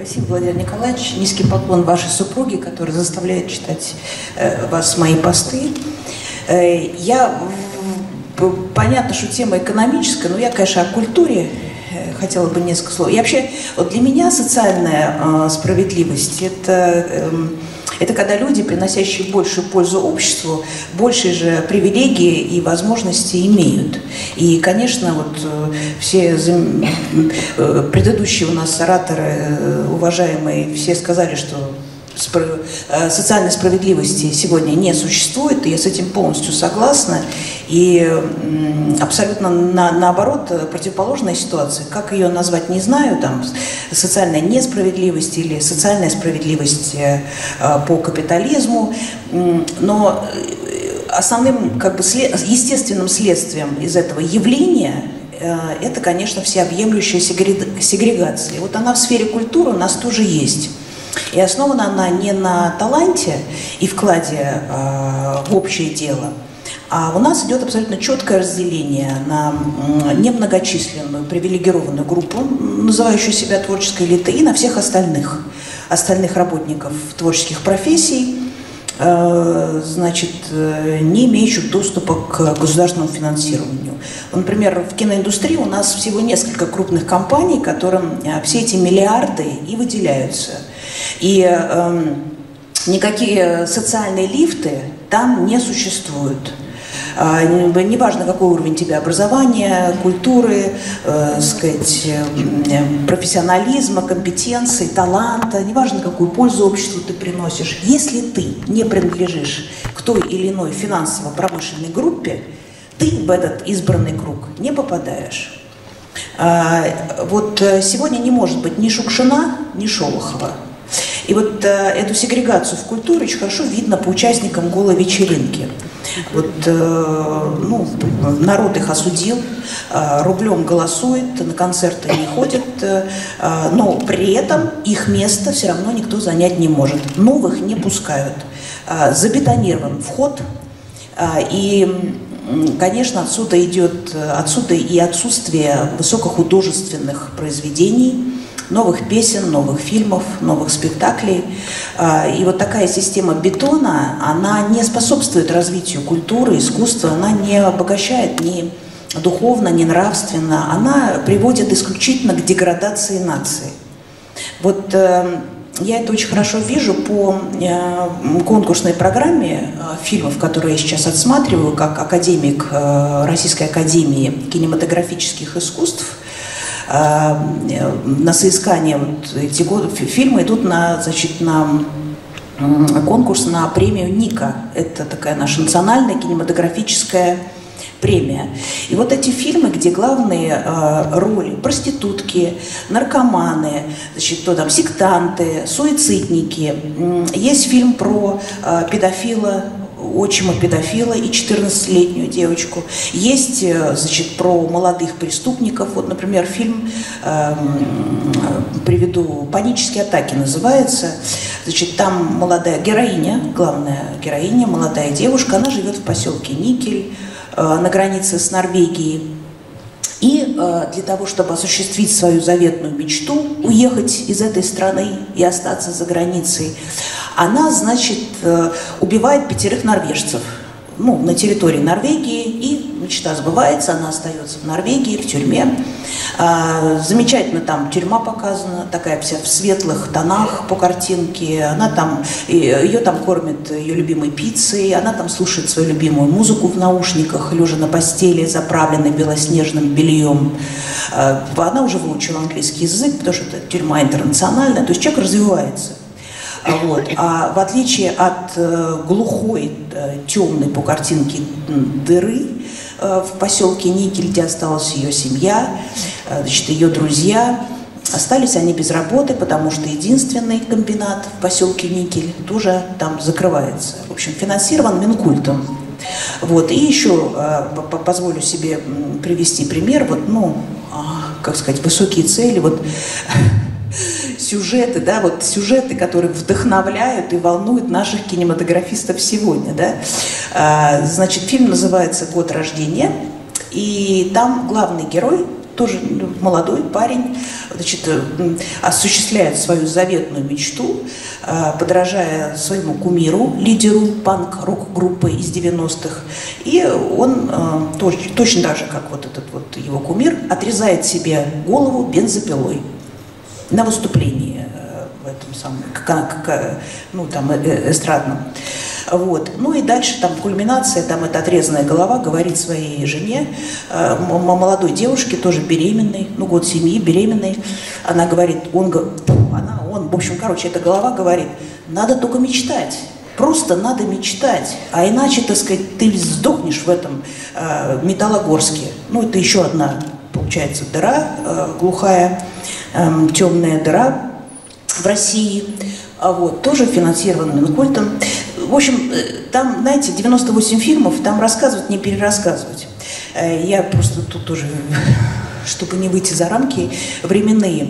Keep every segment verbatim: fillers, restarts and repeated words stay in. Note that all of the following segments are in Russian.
Спасибо, Владимир Николаевич. Низкий поклон вашей супруге, которая заставляет читать э, вас мои посты. Э, я, э, понятно, что тема экономическая, но я, конечно, о культуре э, хотела бы несколько слов. И вообще, вот для меня социальная э, справедливость – это… Э, Это когда люди, приносящие большую пользу обществу, большие же привилегии и возможности имеют. И, конечно, вот все предыдущие у нас ораторы, уважаемые, все сказали, что социальной справедливости сегодня не существует, и я с этим полностью согласна. И абсолютно на, наоборот, противоположная ситуация. Как ее назвать, не знаю, там, социальная несправедливость или социальная справедливость э, по капитализму, но основным, как бы, след, естественным следствием из этого явления э, это, конечно, всеобъемлющая сегрегация. И вот она в сфере культуры у нас тоже есть. И основана она не на таланте и вкладе э, в общее дело, а у нас идет абсолютно четкое разделение на немногочисленную привилегированную группу, называющую себя творческой элитой, и на всех остальных, остальных работников творческих профессий, э, значит, не имеющих доступа к государственному финансированию. Например, в киноиндустрии у нас всего несколько крупных компаний, которым все эти миллиарды и выделяются. И э, никакие социальные лифты там не существуют. Э, неважно, какой уровень у тебя образования, культуры, э, сказать, э, профессионализма, компетенции, таланта, неважно, какую пользу обществу ты приносишь. Если ты не принадлежишь к той или иной финансово-промышленной группе, ты в этот избранный круг не попадаешь. Э, вот сегодня не может быть ни Шукшина, ни Шолохова. И вот э, эту сегрегацию в культуре очень хорошо видно по участникам голой вечеринки. Вот, э, ну, народ их осудил, э, рублем голосует, на концерты не ходят, э, но при этом их место все равно никто занять не может. Новых не пускают. Э, забетонирован вход, э, и, конечно, отсюда идет, отсюда и отсутствие высокохудожественных произведений, новых песен, новых фильмов, новых спектаклей. И вот такая система бетона, она не способствует развитию культуры, искусства, она не обогащает ни духовно, ни нравственно, она приводит исключительно к деградации нации. Вот я это очень хорошо вижу по конкурсной программе фильмов, которые я сейчас отсматриваю, как академик Российской академии кинематографических искусств. На соискание вот эти годы фильмы идут на, значит, на конкурс на премию Ника. Это такая наша национальная кинематографическая премия. И вот эти фильмы, где главные э, роли проститутки, наркоманы, значит, то там сектанты, суицидники. Есть фильм про э, педофила, отчима педофила и четырнадцатилетнюю девочку. Есть, значит, про молодых преступников. Вот, например, фильм, э, приведу, «Панические атаки» называется. Значит, там молодая героиня, главная героиня, молодая девушка, она живет в поселке Никель, э, на границе с Норвегией. И э, для того, чтобы осуществить свою заветную мечту, уехать из этой страны и остаться за границей, она, значит, э, убивает пятерых норвежцев, ну, на территории Норвегии, и мечта сбывается, она остается в Норвегии, в тюрьме. Э, замечательно там тюрьма показана, такая вся в светлых тонах по картинке, она там, ее там кормят ее любимой пиццей, она там слушает свою любимую музыку в наушниках, лежа на постели, заправленной белоснежным бельем. Э, она уже выучила английский язык, потому что это тюрьма интернациональная, то есть человек развивается. Вот. А в отличие от э, глухой, э, темной по картинке дыры э, в поселке Никель, где осталась ее семья, э, значит, ее друзья, остались они без работы, потому что единственный комбинат в поселке Никель тоже там закрывается. В общем, финансирован Минкультом. Вот. И еще э, позволю себе привести пример, вот, ну, э, как сказать, высокие цели, вот. Сюжеты, да, вот сюжеты, которые вдохновляют и волнуют наших кинематографистов сегодня, да. А, значит, фильм называется «Год рождения», и там главный герой тоже молодой парень, значит, осуществляет свою заветную мечту, подражая своему кумиру, лидеру панк-рок-группы из девяностых. И он точно так же, как вот этот вот его кумир, отрезает себе голову бензопилой на выступлении в этом самом, как, как, ну, там, эстрадном. Вот. Ну и дальше там кульминация, там эта отрезанная голова говорит своей жене, э, молодой девушке, тоже беременной, ну год семьи, беременной, она говорит, он, она, он, в общем, короче, эта голова говорит, надо только мечтать, просто надо мечтать, а иначе, так сказать, ты сдохнешь в этом э, Металлогорске. Ну это еще одна, получается, дыра, э, глухая, э, темная дыра в России, а вот, тоже финансирована Минкультом. В общем, там, знаете, девяносто восемь фильмов, там рассказывать, не перерассказывать. Я просто тут тоже, чтобы не выйти за рамки временные.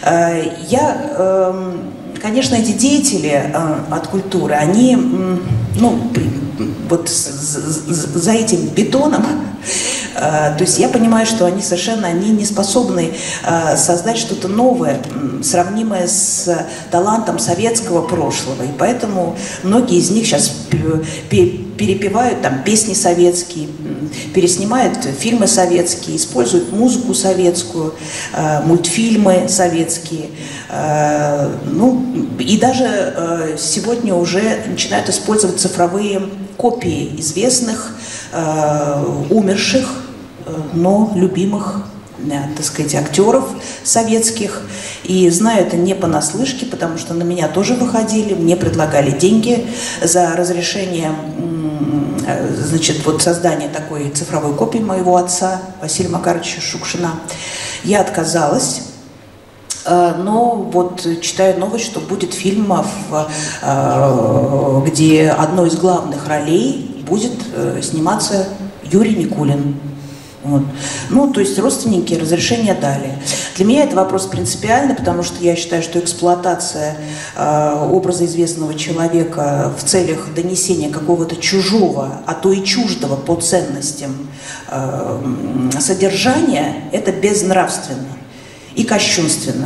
Я, конечно, эти деятели от культуры, они, ну, вот за этим бетоном, то есть я понимаю, что они совершенно они не способны создать что-то новое, сравнимое с талантом советского прошлого. И поэтому многие из них сейчас перепевают там песни советские, переснимают фильмы советские, используют музыку советскую, мультфильмы советские. Ну, и даже сегодня уже начинают использовать цифровые копии известных, умерших, но любимых, так сказать, актеров советских. И знаю это не понаслышке, потому что на меня тоже выходили, мне предлагали деньги за разрешение, значит, вот создания такой цифровой копии моего отца Василия Макаровича Шукшина. Я отказалась. Но вот читаю новость, что будет фильм, где одной из главных ролей будет сниматься Юрий Никулин. Вот. Ну, то есть родственники разрешение дали. Для меня это вопрос принципиальный, потому что я считаю, что эксплуатация э, образа известного человека в целях донесения какого-то чужого, а то и чуждого по ценностям э, содержания, это безнравственно и кощунственно.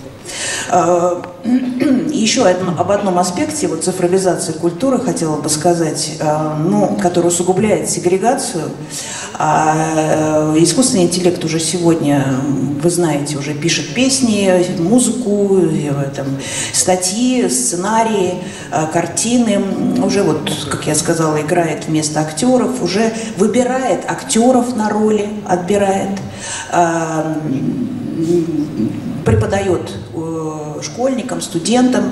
Еще об одном аспекте вот, цифровизации культуры хотела бы сказать, ну, который усугубляет сегрегацию. Искусственный интеллект уже сегодня, вы знаете, уже пишет песни, музыку, там, статьи, сценарии, картины. Уже, вот, как я сказала, играет вместо актеров, уже выбирает актеров на роли, отбирает, преподает школьникам, студентам.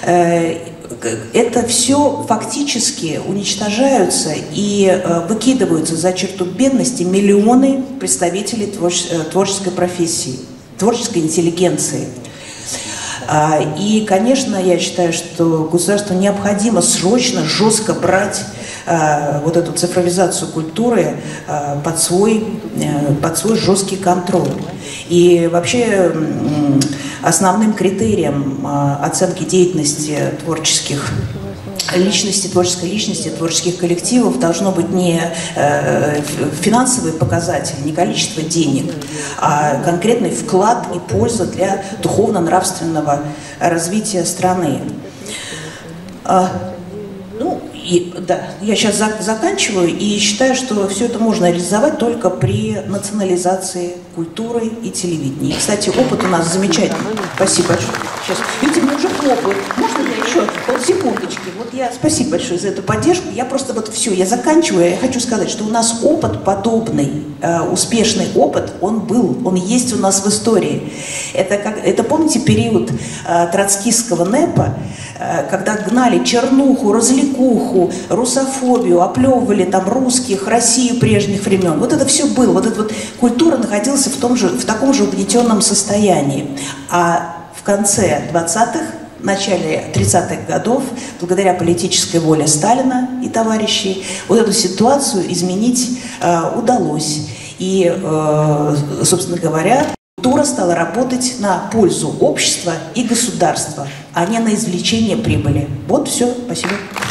Это все фактически уничтожаются и выкидываются за черту бедности миллионы представителей творческой профессии, творческой интеллигенции. И, конечно, я считаю, что государству необходимо срочно, жестко брать вот эту цифровизацию культуры под свой, под свой жесткий контроль. И вообще основным критерием оценки деятельности творческих личности, творческой личности, творческих коллективов должно быть не финансовый показатель, не количество денег, а конкретный вклад и польза для духовно-нравственного развития страны. Ну, и, да, я сейчас за, заканчиваю и считаю, что все это можно реализовать только при национализации культуры и телевидения. Кстати, опыт у нас замечательный. Спасибо большое. Сейчас, видите, мне уже хлопают. Можно я еще полсекундочки? Вот я, спасибо большое за эту поддержку. Я просто вот все, я заканчиваю. Я хочу сказать, что у нас опыт подобный, э, успешный опыт, он был, он есть у нас в истории. Это, как, это помните, период э, троцкистского НЭПа, э, когда гнали чернуху, развлекуху, русофобию, оплевывали там русских, Россию прежних времен. Вот это все было. Вот эта вот культура находилась в, том же, в таком же угнетенном состоянии. А в конце двадцатых, в начале тридцатых годов, благодаря политической воле Сталина и товарищей, вот эту ситуацию изменить э, удалось. И, э, собственно говоря, культура стала работать на пользу общества и государства, а не на извлечение прибыли. Вот все. Спасибо.